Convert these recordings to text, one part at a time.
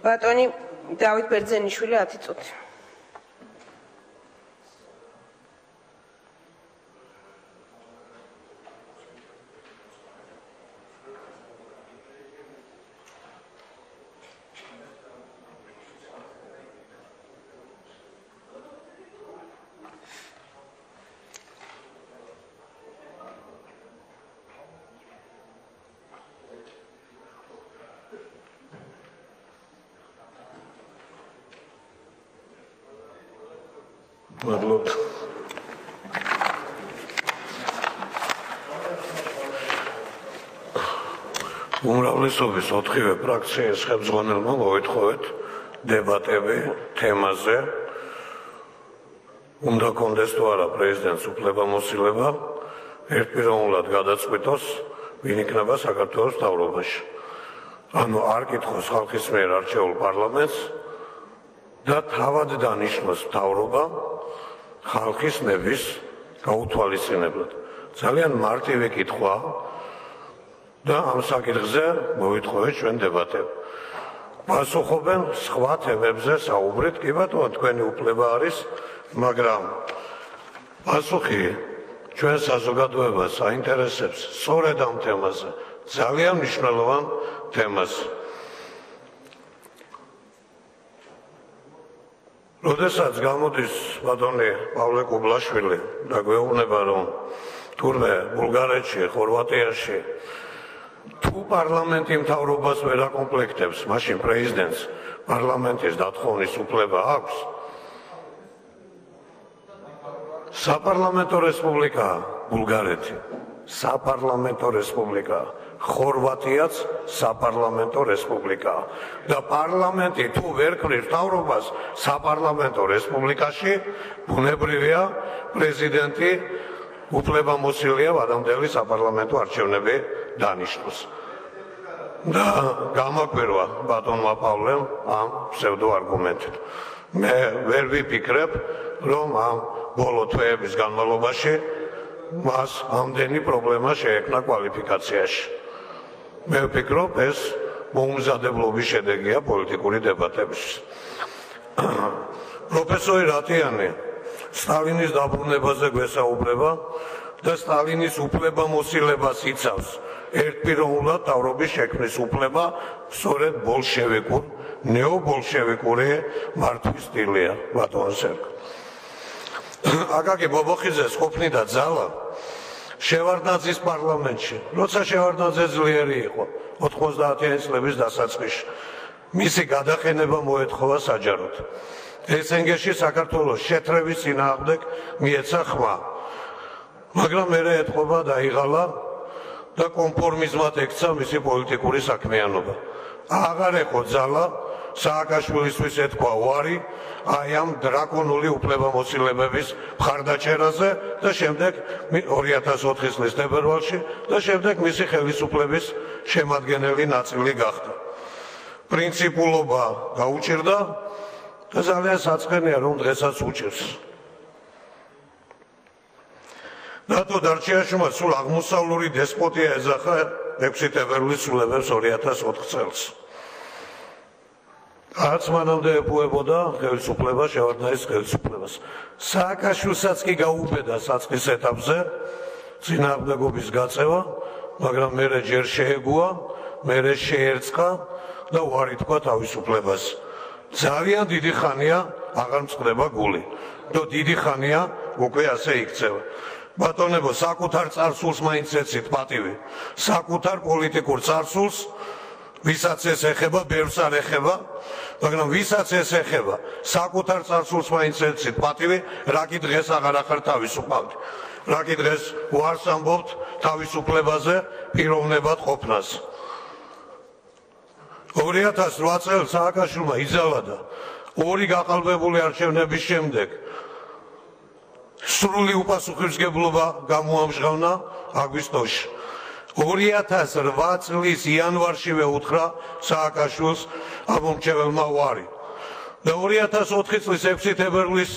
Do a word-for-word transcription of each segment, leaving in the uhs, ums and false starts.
ბატონი დავით ბერძენიშვილი ათი წუთი. მადლობთ. უმრავლესობის ოთხივე ფრაქციის ხელმძღვანელმა მოითხოვეთ დებატები თემაზე. უნდა კონდეს თუ არა პრეზიდენტს უფლებამოსილება ერთპიროვნულად გადაწყვიტოს, ვინ იქნება საქართველოს მთავრობაში. ანუ არ კითხოს ხალხის მიერ არჩეულ პარლამენტს და თავად დანიშნოს მთავრობა ხალხის ნების გაუთვალისწინებლად. ძალიან მარტივი კითხვა და ამ საკითხზე მოითხოვეთ ჩვენ დებატები. პასუხობენ სხვა თემებზე საუბრით, კი ბატონო, თქვენი უფლება არის, მაგრამ პასუხი ჩვენ საზოგადოებას აინტერესებს სწორედ ამ თემაზე, ძალიან მნიშვნელოვან თემაზე. როდესაც გამოდის ბატონი პავლე კუბლაშვილი და გვეუბნება, რომ თურმე ბულგარეთში, ხორვატიაში თუ პარლამენტი მთავრობას ვერ აკომპლექტებს, მაშინ პრეზიდენტს პარლამენტის დათხოვნის უფლება აქვს. საპარლამენტო რესპუბლიკაა ბულგარეთი, საპარლამენტო რესპუბლიკაა. ხორვატიაც საპარლამენტო რესპუბლიკაა და პარლამენტი თუ ვერ ქმნის მთავრობას საპარლამენტო რესპუბლიკაში, ბუნებრივია პრეზიდენტი უფლებამოსილია ვადამდელი საპარლამენტო არჩევნები დანიშნოს. და გამაკვირვა ბატონმა პავლემ ამ ფსევდო არგუმენტით. მე ვერ ვიფიქრებ, რომ ამ ბოლო თვეების განმავლობაში მას ამდენი პრობლემა შეექმნა კვალიფიკაციაში. მე ვფიქრობ, ეს მოუმზადებლობის შედეგია პოლიტიკური დებატების. პროფესორი რატიანი სტალინის დაბრუნებაზე გვესაუბრება და სტალინის უფლებამოსილებას იცავს. ერთპიროვნულად მთავრობის შექმნის უფლება სწორედ ბოლშევიკურ, ნეობოლშევიკური მართვის სტილია, ბატონ სერგო. აკაკი ბობოხიძეს ყოფნიდა ძალა შევარდნაძის პარლამენტში, როცა შევარდნაძე ძლიერი იყო ოთხმოცდაათიანი წლების დასაწყისში. მისი გადაყენება მოეთხოვა საჯაროდ. ესენგეში საქართველოს შეთრევის წინააღმდეგ მიეცა ხმა, მაგრამ მერე ეთყობა დაიღალა და კონფორმიზმად ექცა მისი პოლიტიკური საქმიანობა. აღარ ეხო ძალა სააკაშვილისთვის ეთქვა უარი აი ამ დრაკონული უფლებამოსილებების მხარდაჭერაზე და შემდეგ ორი ათას ოთხი წლის თებერვალში და შემდეგ მისი ხელისუფლების შემადგენელი ნაწილი გახდა. პრინციპულობა გაუჭირდა და ძალიან საწყენია, რომ დღესაც უჭირს. ნატო დარჩიაშვილმა სულ აღმოსავლური დესპოტია ეძახა ექვსი თებერვლის ცვლილებებს ორი ათას ოთხ წელს. რაც მანამდე ეპუებოდა ხელისუფლება შევარდნაძის ხელისუფლებას. სააკაშვილსაც კი გაუბედა საწყის ეტაპზე წინააღმდეგობის გაწევა, მაგრამ მერე ჯერ შეეგუა, მერე შეერწყა და უარი თქვა თავისუფლებას. ძალიან დიდი ხანია აღარ მწყდება გული და დიდი ხანია უკვე ასე იქცევა. ბატონებო, საკუთარ წარსულს მაინც ეცით პატივი, საკუთარ პოლიტიკურ წარსულს, ვისაც ეს ეხება, ბევრს არ ეხება, მაგრამ ვისაც ეს ეხება, საკუთარ წარსულს მაინც ეცით პატივი, რა კი დღეს აღარ ახარ თავისუფალდი, რა კი დღეს უარს ამბობთ თავისუფლებაზე, პიროვნებად ყოფნას. ორი ათას რვა წელს სააკაშვილმა იძალა ორი გაყალბებული არჩევნების შემდეგ სრული უპასუხისმგებლობა გამოამჟღავნა აგვისტოში. ორი ათას რვა წლის იანვარშივე უთხრა სააკაშვილს ამომრჩეველმა უარი და ორი ათას ოთხი წლის ექვსი თებერვლის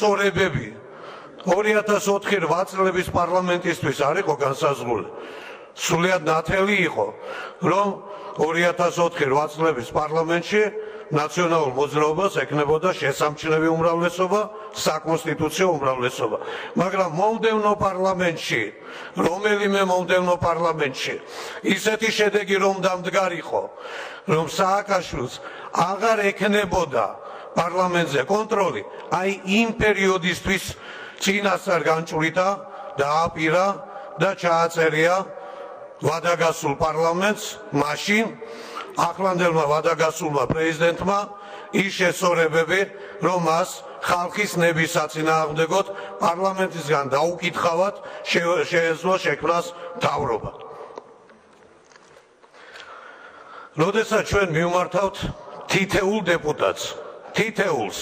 შესწორებები ორი ათას ოთხი რვა წლების პარლამენტისთვის არ იყო განსაზღვრული. სულიად ნათელი იყო, რომ ორი ათას ოთხი რვა წლების პარლამენტში ნაციონალურ მოძრაობას ეკნებოდა შესამჩნევი უმრავლესობა, საკონსტიტუციო უმრავლესობა. მაგრამ მომდევნო პარლამენტში, რომელიმე მომდევნო პარლამენტში ისეთი შედეგი რომ დამდგარიყო, რომ სააკაშვილს აღარ ეკნებოდა პარლამენტზე კონტროლი, აი იმ პერიოდისთვის წინასწარ განჭვრიტა, დააპირა და ჩააწერია ვადაგასულ პარლამენტს მაშინ ახლანდელმა ვადაგასულმა პრეზიდენტმა ის შესწორებები, რომ მას ხალხის ნების საწინააღმდეგოდ პარლამენტისგან დაუკითხავად შეეძლო შექმნას მთავრობა. როდესაც ჩვენ მივმართავთ თითეულ დეპუტატს, თითეულს,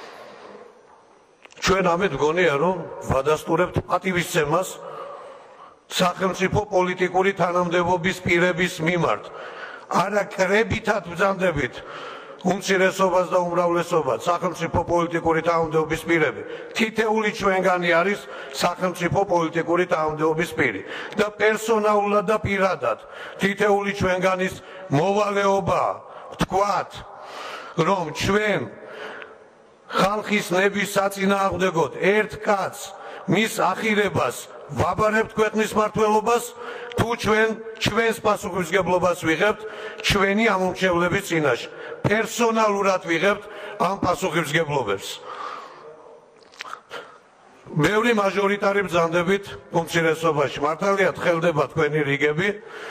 ჩვენ ამით მგონია, რომ ვადასტურებთ პატივისცემას სახელმწიფო პოლიტიკური თანამდებობის პირების მიმართ. არა კრებითად ბრძანდებით უმცირესობას და უმრავლესობას სახელმწიფო პოლიტიკური თანამდებობის პირები. თითეული ჩვენგანი არის სახელმწიფო პოლიტიკური თანამდებობის პირი და პერსონალურად და პირადად თითეული ჩვენგანის მოვალეობა ვთქვათ, რომ ჩვენ ხალხის ნების საწინააღმდეგოდ ერთ კაცს მის ახირებას ვაბარებთ ქვეყნის მმართველობას, თუ ჩვენ ჩვენს პასუხისმგებლობას ვიღებთ ჩვენი ამომრჩევლების წინაშე. პერსონალურად ვიღებთ ამ პასუხისმგებლობებს. ბევრი მაჟორიტარი ბრძანდებით უმცირესობაში. მართალია თხელდება თქვენი რიგები,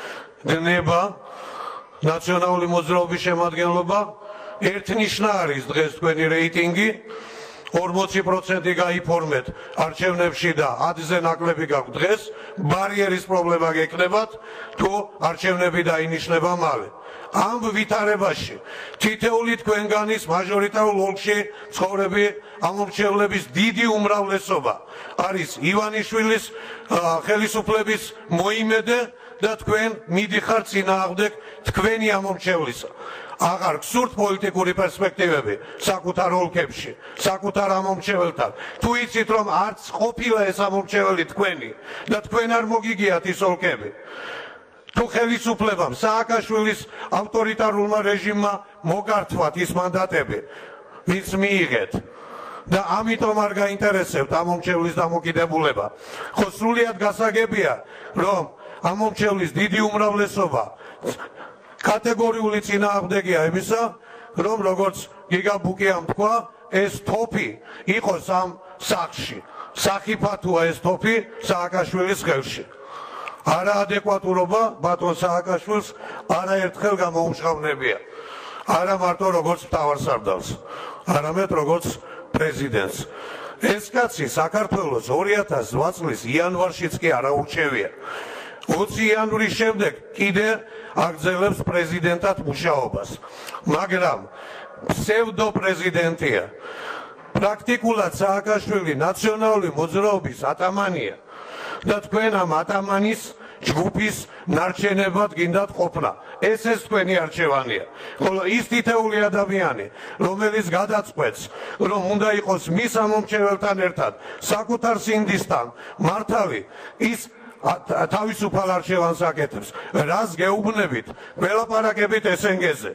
დნება ნაციონალური მოძრაობის შემადგენლობა, ერთნიშნა არის დღეს თქვენი რეიტინგი. ორმოცი პროცენტი გაიფორმეთ არჩევნებში და ათზე ნაკლები გაქვთ დღეს, ბარიერის პრობლემა გეკნებათ, თუ არჩევნები დაინიშნება მალე. ამ ვითარებაში თითეული თქვენგანის მაჟორიტარულ ოლქში ცხოვრები ამომრჩევლების დიდი უმრავლესობა არის ივანიშვილის ხელისუფლების მოიმედე და თქვენ მიდიხართ წინააღმდეგ თქვენი ამომრჩევლისა. აღარ გსურთ პოლიტიკური პერსპექტივები საკუთარ ოლქებში, საკუთარ ამომრჩეველთან. თუ იცით, რომ არც ყოფილა ეს ამომრჩეველი თქვენი და თქვენ არ მოგიგიათ ის ოლქები, თუ ხელისუფლებამ სააკაშვილის ავტორიტარულმა რეჟიმმა მოგართვათ ის მანდატები, ვინც მიიღეთ და ამიტომ არ გაინტერესებთ ამომრჩევლის დამოკიდებულება, ხო სრულიად გასაგებია, რომ ამომრჩევლის დიდი უმრავლესობა კატეგორიული წინააღმდეგია იმისა, რომ როგორც გიგა ბუკიამ თქვა, ეს თოფი იყოს ამ სახლში. სახიფათოა ეს თოფი სააკაშვილის ხელში. არაადეკვატურობა ბატონ სააკაშვილს არაერთხელ გამოუმშრომლებია. არა მარტო როგორც მთავარსარდალს, არამედ როგორც პრეზიდენტს. ეს კაცი საქართველოს ორი ათას რვა წლის იანვარშიც კი არ აურჩევია. ოცი იანვრის შემდეგ კიდე აგრძელებს პრეზიდენტად მუშაობას, მაგრამ ფსევდო პრეზიდენტია. პრაქტიკულად სააკაშვილი ნაციონალური მოძრაობის ატამანია და თქვენ ამ ატამანის ჯგუფის ნარჩენებად გინდათ ყოფნა. ეს ეს თქვენი არჩევანია. ხოლო ის თითეული ადამიანი, რომელიც გადაწყვეტს, რომ უნდა იყოს მის ამომრჩეველთან ერთად საკუთარ სინდისთან მართალი, ის თავისუფალ არჩევანს აკეთებს. რას გეუბნებით? გველაპარაკებით ესენგეზე.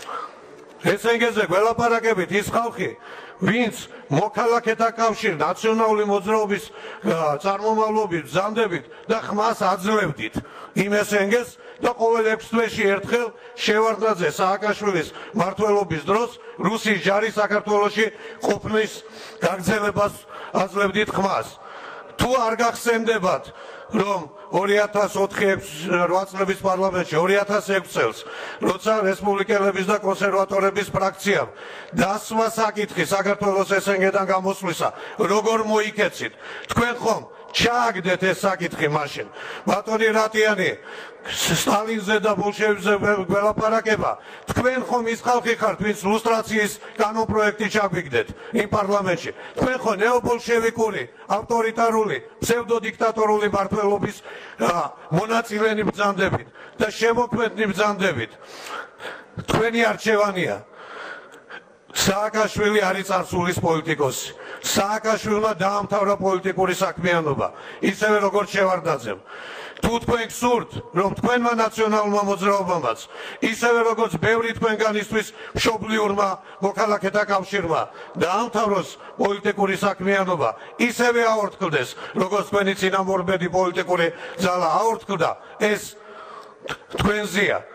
ესენგეზე გველაპარაკებით ის ხალხი, ვინც მოქალაქეთა კავშირ ნაციონალური მოძრაობის წარმომავლობით ბრძანდებით და ხმას აძლევდით იმ ესენგეს და ყოველ ექვს თვეში ერთხელ შევარდნაძე სააკაშვილის მმართველობის დროს რუსის ჯარი საქართველოში ყოფნის გაგრძელებას აძლევდით ხმას. თუ არ გახსენდებათ, რომ ორი ათას ოთხი რვა წლების პარლამენტში ორი ათას ექვს წელს, როცა რესპუბლიკელების და კონსერვატორების ფრაქციამ დასვა საკითხი საქართველოს ესენგედან გამოსვლისა, როგორ მოიქეცით, თქვენ ხომ ჩააგდეთ ეს საკითხი მაშინ. ბატონი რატიანი სტალინზე და ბოლშევიკზე გველაპარაკება, თქვენ ხომ ის ხალხი ხართ, ვინც ლუსტრაციის კანონპროექტი ჩაგვიგდეთ იმ პარლამენტში. თქვენ ხო ნეობოლშევიკური, ავტორიტარული, ფსევდოდიქტატორული მმართველობის მონაწილენი ბრძანდებით და შემოქმედნი ბრძანდებით. თქვენი არჩევანია. სააკაშვილი არის წარსულის პოლიტიკოსი. სააკაშვილმა დაამთავრა პოლიტიკური საქმიანობა, ისევე როგორც შევარდნაძემ. თუ თქვენ გსურთ, რომ თქვენმა ნაციონალურმა მოძრაობამაც, ისევე როგორც ბევრი თქვენგანისთვის მშობლიურმა მოქალაქეთა კავშირმა დაამთავროს პოლიტიკური საქმიანობა, ისევე აორთქლდეს, როგორც თქვენი წინამორბედი პოლიტიკური ძალა აორთქლდა, ეს თქვენზეა.